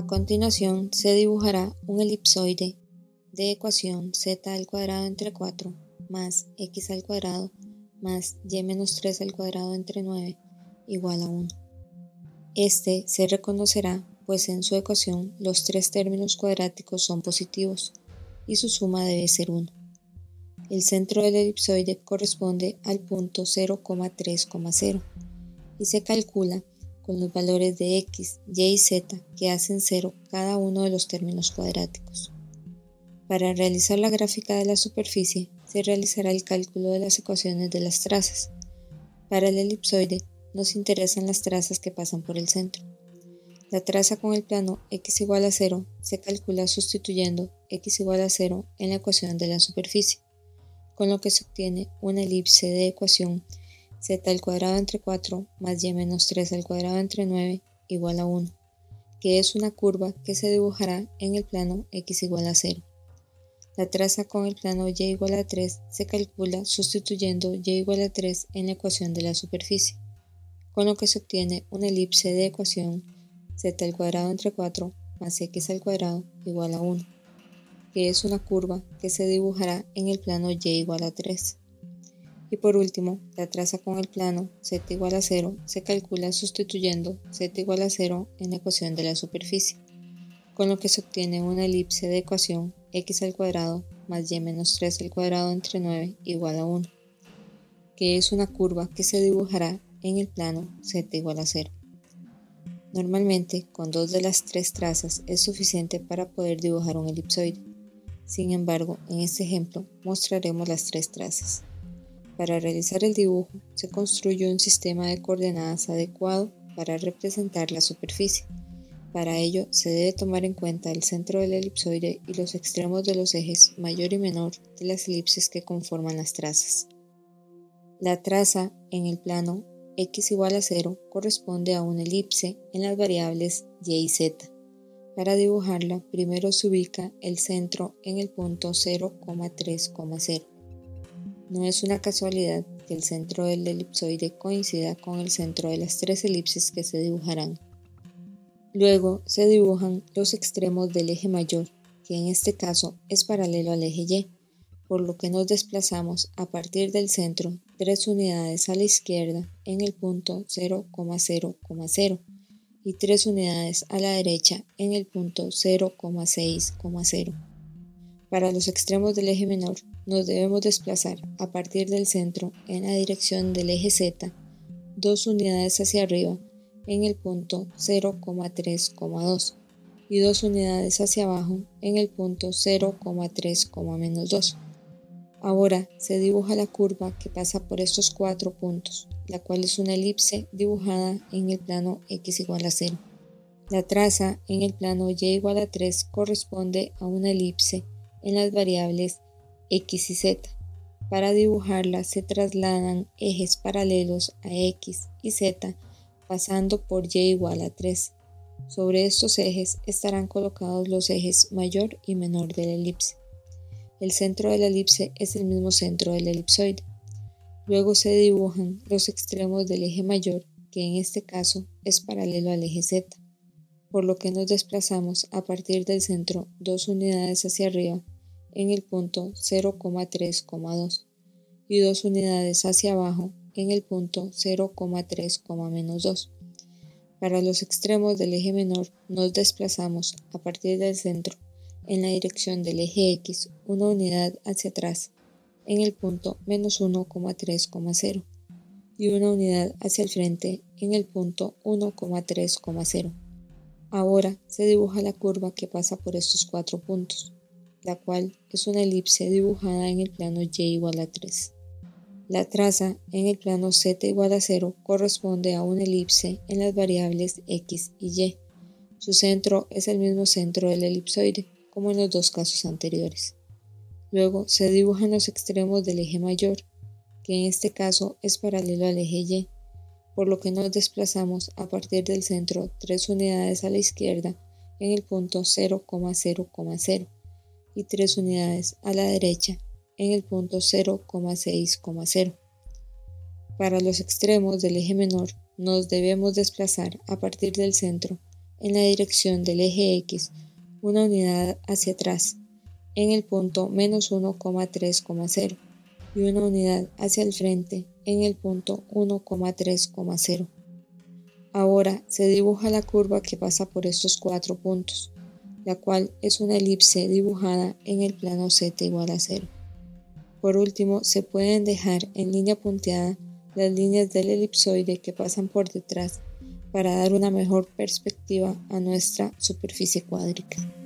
A continuación se dibujará un elipsoide de ecuación z² entre 4 más x² más y-3² entre 9 igual a 1. Este se reconocerá pues en su ecuación los tres términos cuadráticos son positivos y su suma debe ser 1. El centro del elipsoide corresponde al punto 0,3,0 y se calcula con los valores de x, y y z que hacen 0 cada uno de los términos cuadráticos. Para realizar la gráfica de la superficie se realizará el cálculo de las ecuaciones de las trazas. Para el elipsoide nos interesan las trazas que pasan por el centro. La traza con el plano x igual a 0 se calcula sustituyendo x igual a 0 en la ecuación de la superficie, con lo que se obtiene una elipse de ecuación z² entre 4 más y-3² entre 9 igual a 1, que es una curva que se dibujará en el plano x igual a 0. La traza con el plano y igual a 3 se calcula sustituyendo y igual a 3 en la ecuación de la superficie, con lo que se obtiene una elipse de ecuación z² entre 4 más x² igual a 1, que es una curva que se dibujará en el plano y igual a 3. Y por último, la traza con el plano z igual a 0 se calcula sustituyendo z igual a 0 en la ecuación de la superficie, con lo que se obtiene una elipse de ecuación x² más y-3² entre 9 igual a 1, que es una curva que se dibujará en el plano z igual a 0. Normalmente, con dos de las tres trazas es suficiente para poder dibujar un elipsoide. Sin embargo, en este ejemplo mostraremos las tres trazas. Para realizar el dibujo, se construye un sistema de coordenadas adecuado para representar la superficie. Para ello, se debe tomar en cuenta el centro del elipsoide y los extremos de los ejes mayor y menor de las elipses que conforman las trazas. La traza en el plano x igual a 0 corresponde a una elipse en las variables y y z. Para dibujarla, primero se ubica el centro en el punto 0,3,0. No es una casualidad que el centro del elipsoide coincida con el centro de las tres elipses que se dibujarán. Luego se dibujan los extremos del eje mayor, que en este caso es paralelo al eje y, por lo que nos desplazamos a partir del centro 3 unidades a la izquierda en el punto 0,0,0 y 3 unidades a la derecha en el punto 0,6,0. Para los extremos del eje menor nos debemos desplazar a partir del centro en la dirección del eje z 2 unidades hacia arriba en el punto 0,3,2 y 2 unidades hacia abajo en el punto 0,3,-2. Ahora se dibuja la curva que pasa por estos 4 puntos, la cual es una elipse dibujada en el plano x igual a 0. La traza en el plano y igual a 3 corresponde a una elipse en las variables x y z. Para dibujarla se trasladan ejes paralelos a x y z pasando por y igual a 3. Sobre estos ejes estarán colocados los ejes mayor y menor de la elipse. El centro de la elipse es el mismo centro del elipsoide. Luego se dibujan los extremos del eje mayor, que en este caso es paralelo al eje z, por lo que nos desplazamos a partir del centro 2 unidades hacia arriba en el punto 0,3,2 y 2 unidades hacia abajo en el punto 0,3,-2. Para los extremos del eje menor nos desplazamos a partir del centro en la dirección del eje x una unidad hacia atrás en el punto -1,3,0 y una unidad hacia el frente en el punto 1,3,0. Ahora se dibuja la curva que pasa por estos 4 puntos, la cual es una elipse dibujada en el plano y igual a 3. La traza en el plano z igual a 0 corresponde a una elipse en las variables x y y. Su centro es el mismo centro del elipsoide, como en los dos casos anteriores. Luego se dibujan los extremos del eje mayor, que en este caso es paralelo al eje y, por lo que nos desplazamos a partir del centro 3 unidades a la izquierda en el punto 0,0,0 y 3 unidades a la derecha en el punto 0,6,0. Para los extremos del eje menor nos debemos desplazar a partir del centro en la dirección del eje X una unidad hacia atrás en el punto menos 1,3,0 y una unidad hacia el frente en el punto 1,3,0. Ahora se dibuja la curva que pasa por estos 4 puntos, la cual es una elipse dibujada en el plano z igual a 0. Por último, se pueden dejar en línea punteada las líneas del elipsoide que pasan por detrás para dar una mejor perspectiva a nuestra superficie cuádrica.